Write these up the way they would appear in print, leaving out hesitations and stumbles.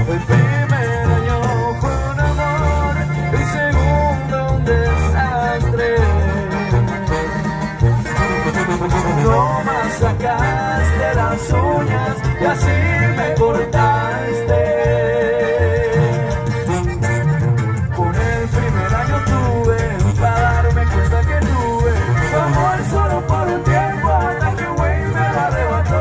El primer año fue un amor, el segundo un desastre. No más sacaste las uñas y así me cortaste. Con el primer año tuve para darme cuenta que tuve tu amor solo por un tiempo hasta que güey me la arrebató.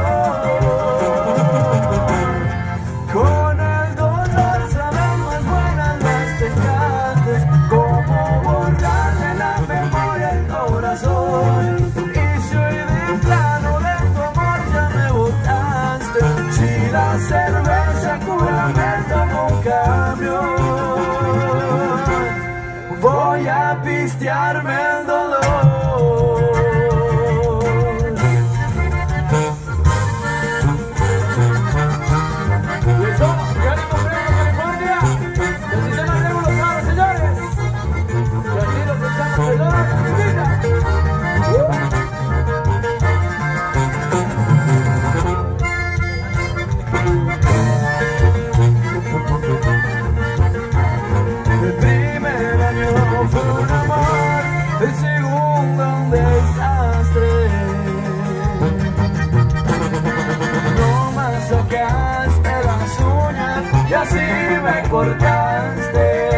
Con el dolor saben más buenas las teclates, como borrarle la memoria al corazón. Y si hoy de plano de tu amor ya me botaste, si la cerveza cura meta no cambio, voy a pistearme el dolor. El segundo un desastre. No más sacaste las uñas y así me cortaste.